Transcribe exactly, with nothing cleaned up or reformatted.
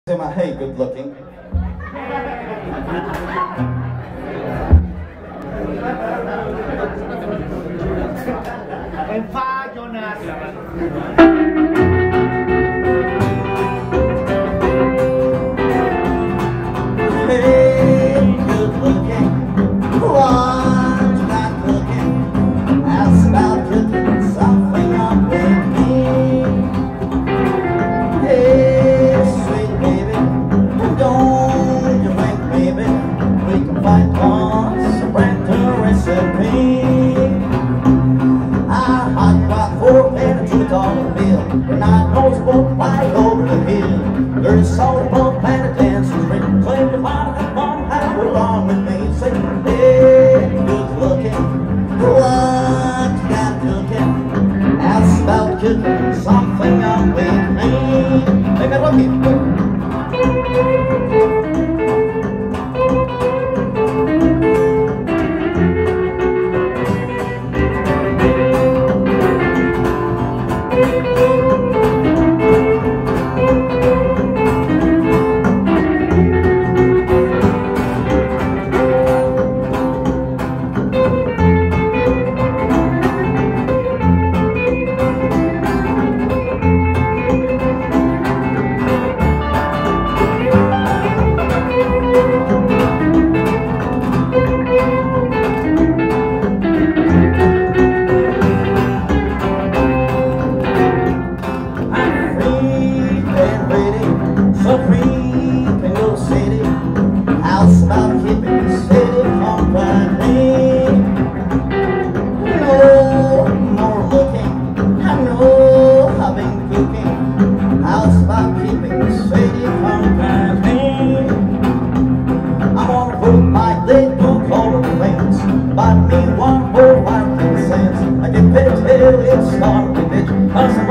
Say my hey, good looking. En fa, Jonas. Hey, good looking. What you got cooking? Ask about cooking something up with me. Hey, sweet baby, don't you think, baby, we can find us a brand new recipe? I hot got four and a two dollar bill. When I nose both right over the hill, there's salt above planet dancers, written claim to find that one have along with me. Say, hey, good looking, what you got cooking? Ask about cooking something up with me. Hey, good looking. So free in your city, house about keeping the city company. No more looking, I know I've been cooking, house about keeping the city company. I'm gonna put my leg on all of the things, buy me one more five cents. I get paid till it's starting, bitch.